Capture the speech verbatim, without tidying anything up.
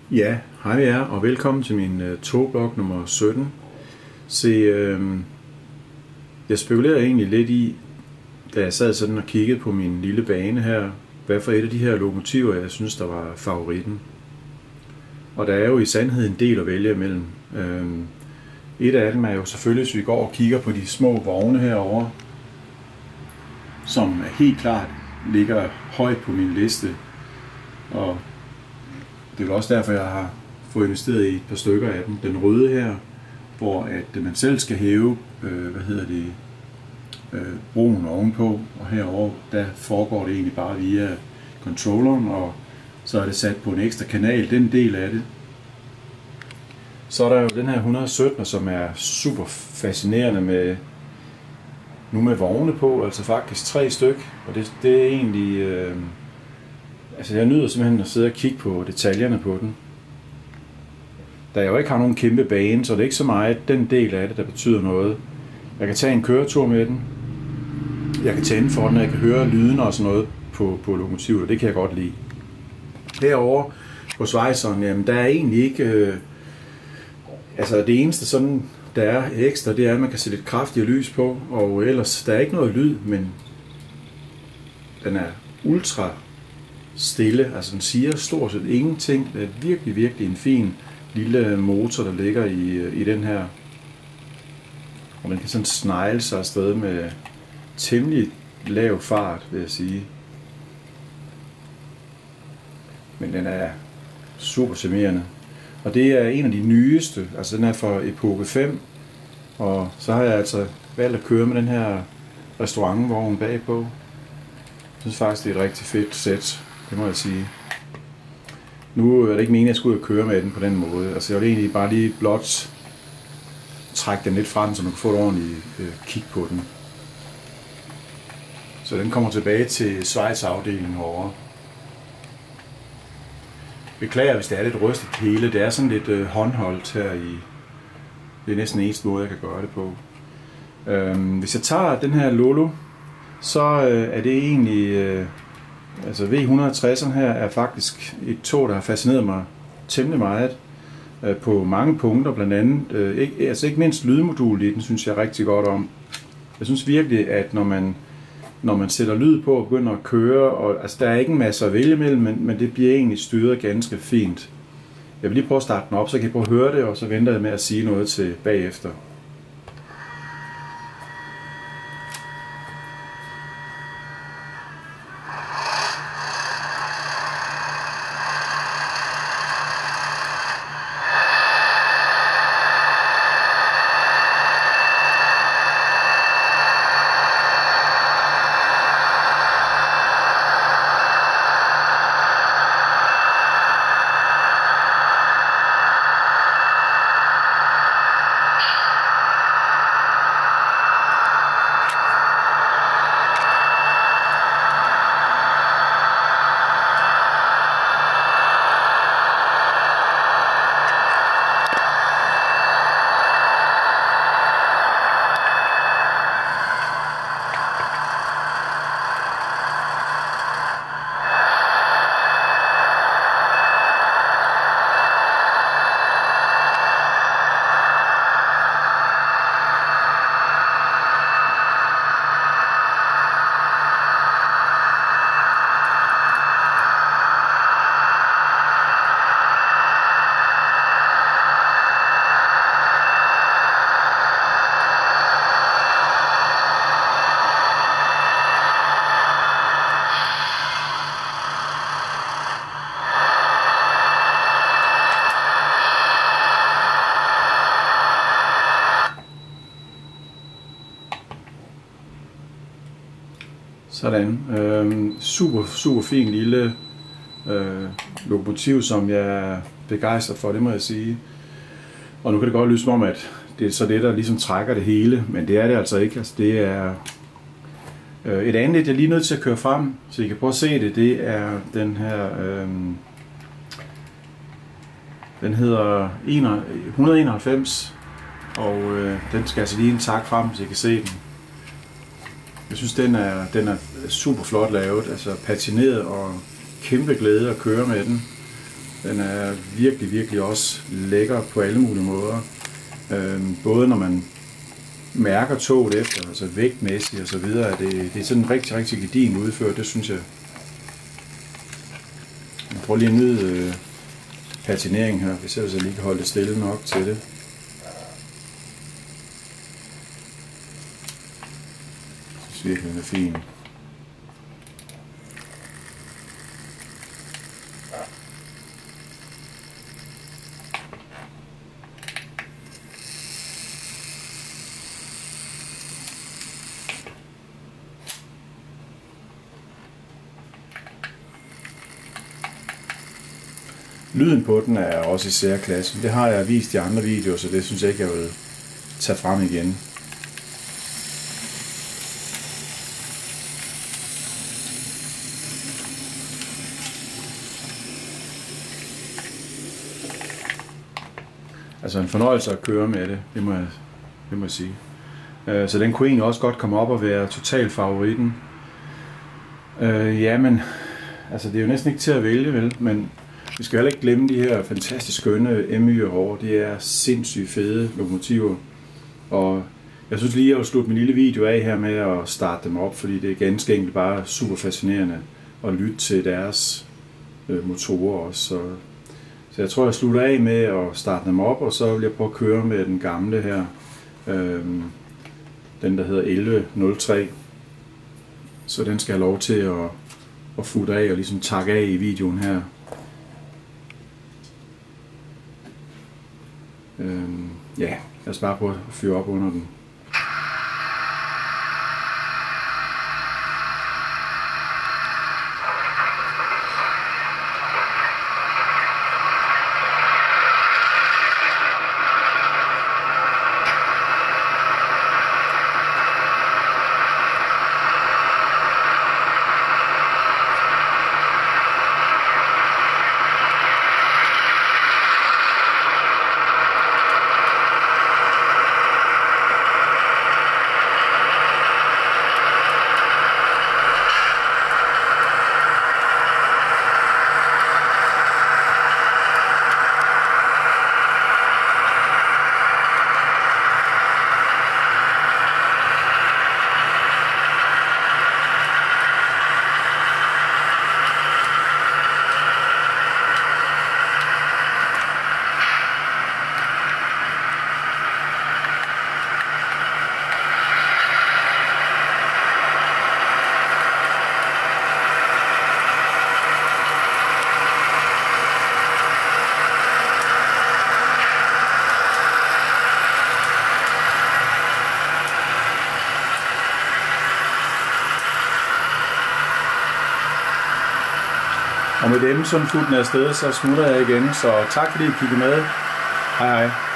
Ja, hej jer, og velkommen til min uh, togblog nummer sytten. Se, uh, jeg spekulerer egentlig lidt i, da jeg sad sådan og kiggede på min lille bane her, hvad for et af de her lokomotiver, jeg synes, der var favoritten. Og der er jo i sandhed en del at vælge imellem. Uh, et af dem er jo selvfølgelig, hvis vi går og kigger på de små vogne herovre, som helt klart ligger højt på min liste. Og det er også derfor, jeg har fået investeret i et par stykker af dem. Den røde her, hvor at man selv skal hæve, øh, hvad hedder det, øh, broen ovenpå, og herover der foregår det egentlig bare via controlleren, og så er det sat på en ekstra kanal, den del af det. Så er der jo den her et hundrede sytten, som er super fascinerende med, nu med vogne på, altså faktisk tre styk, og det, det er egentlig... Øh, Altså jeg nyder simpelthen at sidde og kigge på detaljerne på den. Da jeg jo ikke har nogen kæmpe bane, så det er ikke så meget den del af det, der betyder noget. Jeg kan tage en køretur med den. Jeg kan tænde for den, og jeg kan høre lyden og sådan noget på, på lokomotivet, og det kan jeg godt lide. Herovre på Schweizeren, jamen der er egentlig ikke... Øh, altså det eneste sådan, der er ekstra, det er, at man kan sætte lidt kraftigere lys på, og ellers der er ikke noget lyd, men den er ultra stille, altså den siger stort set ingenting. Det er virkelig, virkelig en fin lille motor, der ligger i, i den her. Og man kan sådan snegle sig afsted med temmelig lav fart, vil jeg sige. Men den er super charmerende. Og det er en af de nyeste, altså den er fra epoke fem. Og så har jeg altså valgt at køre med den her restaurantvogn bagpå. Jeg synes faktisk, det er et rigtig fedt sæt. Det må jeg sige. Nu er det ikke meningen, at jeg skulle ud og køre med den på den måde. Altså jeg vil egentlig bare lige blot trække den lidt frem, så man kan få et ordentligt øh, kig på den. Så den kommer tilbage til Schweiz-afdelingen over. Beklager, hvis det er lidt rystet hele. Det er sådan lidt øh, håndholdt her i... Det er næsten den eneste måde, jeg kan gøre det på. Øhm, hvis jeg tager den her Lolo, så øh, er det egentlig... Øh, Altså V et hundrede tresseren her er faktisk et tog, der har fascineret mig temmelig meget øh, på mange punkter, blandt andet, øh, ikke, altså ikke mindst lydmodulet i den, synes jeg rigtig godt om. Jeg synes virkelig, at når man, når man sætter lyd på og begynder at køre, og, altså der er ikke en masse at vælge mellem, men, men det bliver egentlig styret ganske fint. Jeg vil lige prøve at starte den op, så kan I prøve at høre det, og så venter jeg med at sige noget til bagefter. Sådan. Øh, super, super fin lille øh, lokomotiv, som jeg er begejstret for, det må jeg sige. Og nu kan det godt lyde som om, at det er så det, der ligesom trækker det hele, men det er det altså ikke. Altså, det er øh, et andet, jeg er lige nødt til at køre frem, så I kan prøve at se det. Det er den her, øh, den hedder et hundrede enoghalvfems, og øh, den skal altså lige en tak frem, så I kan se den. Jeg synes, den er, den er super flot lavet, altså patineret og kæmpe glæde at køre med den. Den er virkelig, virkelig også lækker på alle mulige måder. Øhm, både når man mærker toget efter, altså vægtmæssigt og så videre. Det, det er sådan rigtig, rigtig gedigen udført, det synes jeg. Jeg prøver lige at nyde øh, patineringen her, hvis jeg lige kan holde det stille nok til det. Jeg synes virkelig, den er fin. Lyden på den er også i særklasse. Det har jeg vist i andre videoer, så det synes jeg ikke, jeg vil tage frem igen. Altså en fornøjelse at køre med det, det må jeg, det må jeg sige. Så den kunne egentlig også godt komme op og være total favoritten. Øh, ja, men altså det er jo næsten ikke til at vælge, vel? Men vi skal heller ikke glemme de her fantastisk skønne M Y'er over. De er sindssygt fede lokomotiver. Og jeg synes lige, at jeg vil slutte min lille video af her med at starte dem op, fordi det er ganske enkelt bare super fascinerende at lytte til deres øh, motorer også. Så, så jeg tror, jeg slutter af med at starte dem op, og så vil jeg prøve at køre med den gamle her. Øh, den, der hedder elleve nul tre. Så den skal have lov til at, at futte af og ligesom takke af i videoen her. Øhm, ja, lad os bare prøve at fyre op under den. Og med dem, som fuldt den afsted, så smutter jeg igen. Så tak fordi I kiggede med. Hej hej.